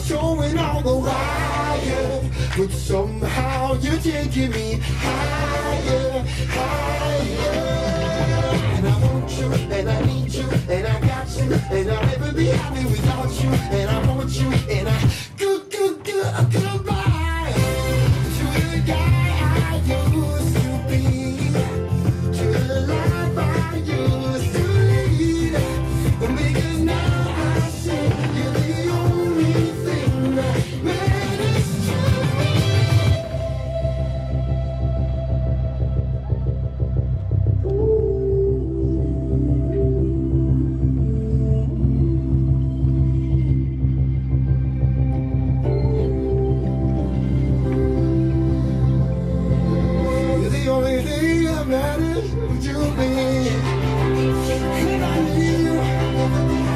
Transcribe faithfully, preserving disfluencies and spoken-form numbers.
showing all the wire, but somehow you're taking me higher, higher. And I want you, and I need you, and I got you, and I'll never be happy without you. And I want you, and I good, good, good, goodbye to the guy I used to be, to the life I used to lead. Because now I see you're the only thing that matters to me. You're the only thing that matters to me. And I need you.